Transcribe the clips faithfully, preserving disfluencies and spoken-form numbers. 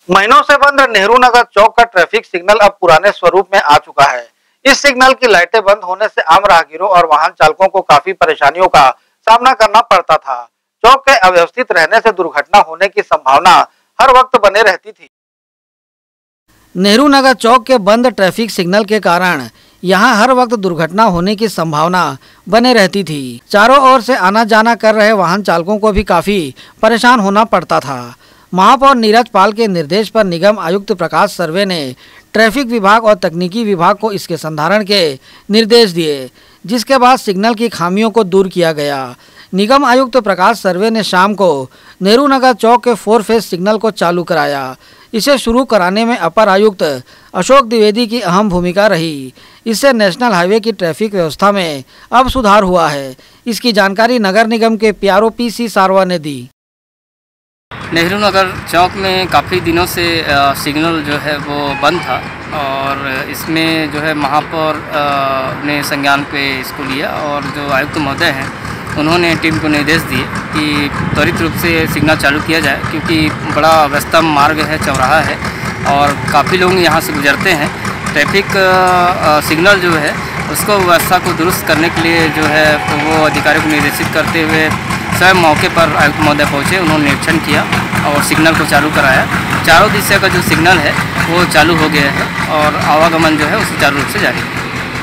महीनों से बंद नेहरू नगर चौक का ट्रैफिक सिग्नल अब पुराने स्वरूप में आ चुका है। इस सिग्नल की लाइटें बंद होने से आम राहगीरों और वाहन चालकों को काफी परेशानियों का सामना करना पड़ता था। चौक के अव्यवस्थित रहने से दुर्घटना होने की संभावना हर वक्त बने रहती थी। नेहरू नगर चौक के बंद ट्रैफिक सिग्नल के कारण यहां हर वक्त दुर्घटना होने की संभावना बने रहती थी। चारों ओर से आना जाना कर रहे वाहन चालकों को भी काफी परेशान होना पड़ता था। महापौर नीरज पाल के निर्देश पर निगम आयुक्त प्रकाश सर्वे ने ट्रैफिक विभाग और तकनीकी विभाग को इसके संधारण के निर्देश दिए, जिसके बाद सिग्नल की खामियों को दूर किया गया। निगम आयुक्त प्रकाश सर्वे ने शाम को नेहरू नगर चौक के फोर फेज सिग्नल को चालू कराया। इसे शुरू कराने में अपर आयुक्त अशोक द्विवेदी की अहम भूमिका रही। इससे नेशनल हाईवे की ट्रैफिक व्यवस्था में अब सुधार हुआ है। इसकी जानकारी नगर निगम के पीआरओ पी सी सारवा ने दी। नेहरू नगर चौक में काफ़ी दिनों से सिग्नल जो है वो बंद था और इसमें जो है महापौर ने संज्ञान पे इसको लिया और जो आयुक्त महोदय हैं उन्होंने टीम को निर्देश दिए कि त्वरित रूप से सिग्नल चालू किया जाए, क्योंकि बड़ा व्यस्तम मार्ग है, चौराहा है और काफ़ी लोग यहाँ से गुजरते हैं। ट्रैफिक सिग्नल जो है उसको व्यवस्था को दुरुस्त करने के लिए जो है वो अधिकारियों को निर्देशित करते हुए स्वयं मौके पर आयुक्त महोदय पहुँचे। उन्होंने निरीक्षण किया और सिग्नल को चालू कराया। चारों दिशा का जो सिग्नल है वो चालू हो गया है और आवागमन जो है उसे चालू रूप से जारी है।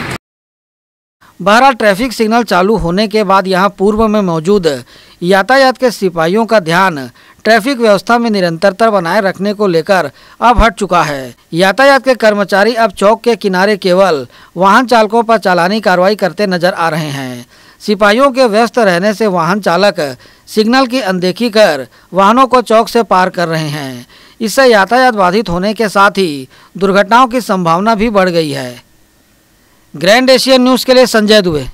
बहरहाल ट्रैफिक सिग्नल चालू होने के बाद यहां पूर्व में मौजूद यातायात के सिपाहियों का ध्यान ट्रैफिक व्यवस्था में निरंतरता बनाए रखने को लेकर अब हट चुका है। यातायात के कर्मचारी अब चौक के किनारे केवल वाहन चालकों पर चालानी कार्रवाई करते नजर आ रहे हैं। सिपाहियों के व्यस्त रहने से वाहन चालक सिग्नल की अनदेखी कर वाहनों को चौक से पार कर रहे हैं। इससे यातायात बाधित होने के साथ ही दुर्घटनाओं की संभावना भी बढ़ गई है। ग्रैंड एशियन न्यूज़ के लिए संजय दुबे।